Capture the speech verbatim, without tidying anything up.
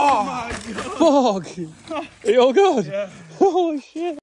Oh, my God. Fuck. Are you all good? Yeah. Holy shit.